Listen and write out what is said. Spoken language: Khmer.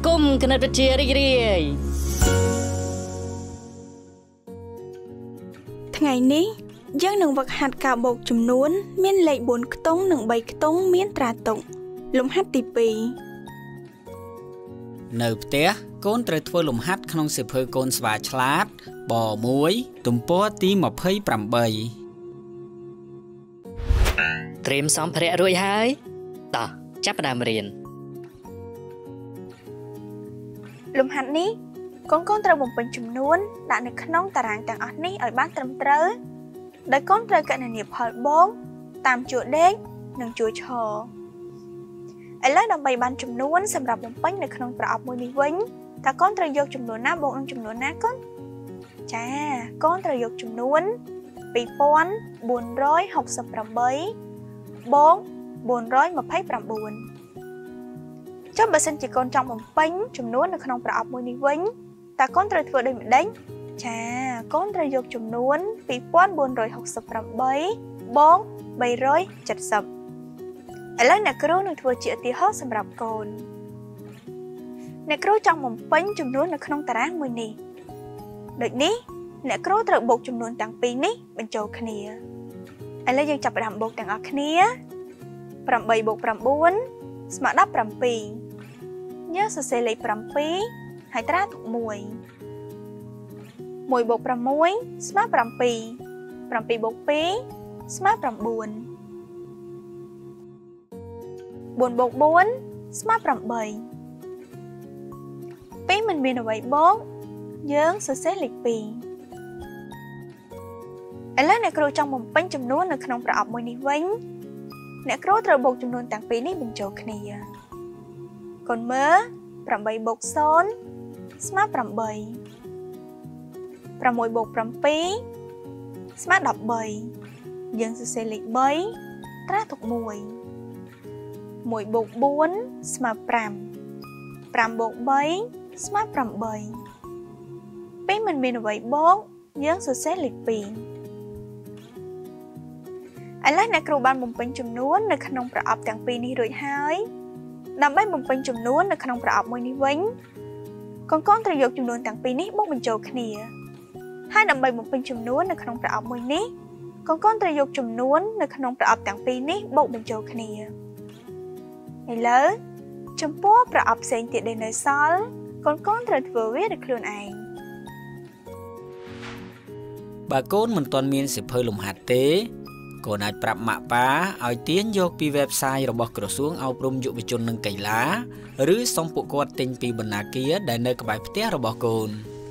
គុំគណិតវិទ្យារីករាយថ្ងៃនេះយើងនឹងវឹកហាត់ការបូកចំនួនមានលេខ4ខ្ទង់និង3ខ្ទង់មានត្រាតុកលំហាត់ទី2 នៅផ្ទះកូនត្រូវធ្វើលំហាត់ក្នុងសៀវភៅកូនស្វាឆ្លាតប1ទំព័រទី28 ត្រៀមសម្ភារៈរួចហើយតោះចាប់ផ្ដើមរៀនលំហាត់នេះកូនត្រូវបំពេញចំនួនដាក់នៅក្នុងតារាងទាំងអស់នេះឲ្យបានត្រឹមត្រូវដោយកូនត្រូវកណនាផលបងតាមជួរដេកនិងជួរឈរឥឡូវដើម្បីបានចំនួនសម្រាប់បំពេញនៅក្នុងប្រអប់មួយនេះវិញតើកូនត្រូវយកចំនួនណាបូកនឹងចំនួនណាកូនចាកូនត្រូវយកចំនួន2468បូក429ចុះបើសិនជាកូនចង់បំពេញចំនួននៅក្នុងប្រអប់មួយនេះវិញតើកូនត្រូវធ្វើដូចម្ដេចចាកូនត្រូវយកចំនួន2468បូក370ឥឡូវអ្នកគ្រូនឹងធ្វើជាឧទាហរណ៍សម្រាប់កូនអ្នកគ្រូចង់បំពេញចំនួននៅក្នុងតារាងមួយនេះដូចនេះអ្នកគ្រូត្រូវបូកចំនួនទាំងពីរនេះបញ្ចូលគ្នាឥឡូវយើងចាប់ផ្ដើមបូកទាំងអស់គ្នា8បូក9ស្មើ17យើងសរសេរលេខ7ហើយត្រាទុក1 1បូក6ស្មើ7 7បូក2ស្មើ9 4បូក4ស្មើ8 2មិនមានអ្វីបូកយើងសរសេរលេខ2ឥឡូវអ្នកគ្រូចង់បំពេញចំនួននៅក្នុងប្រអប់មួយនេះវិញអ្នកគ្រូត្រូវបូកចំនួនទាំងពីរនេះបញ្ចូលគ្នាកូនមើល8បូក0ស្មើ8 6បូក7ស្មើ13យើងសរសេរលេខ3ត្រាទុក1 1បូក4ស្មើ5 5បូក3ស្មើ8 2មិនមានអ្វីបូកយើងសរសេរលេខ2ឥឡូវអ្នកគ្រូបានបំពេញចំនួននៅក្នុងប្រអប់ទាំងពីរនេះរួចហើយដើម្បីបំពេញចំនួននៅក្នុងប្រអប់មួយនេះវិញកូនត្រូវយកចំនួនទាំងពីរនេះបូកបញ្ចូលគ្នាហើយដើម្បីបំពេញចំនួននៅក្នុងប្រអប់មួយនេះកូនត្រូវយកចំនួននៅក្នុងប្រអប់ទាំងពីរនេះបូកបញ្ចូលគ្នាឥឡូវចំពោះប្រអប់ផ្សេងទៀតដែលនៅសល់កូនត្រូវធ្វើវាដោយខ្លួនឯងបើកូនមិនទាន់មានសៀវភៅលំហាត់ទេកូនអាចប្រាប់ម៉ាក់ប៉ាឲ្យទាញយកពី website របស់ក្រសួងអប់រំយុវជននិងកីឡាឬសុំពួកគាត់ទិញពីបណ្ណាគារដែលនៅក្បែរផ្ទះរបស់កូន។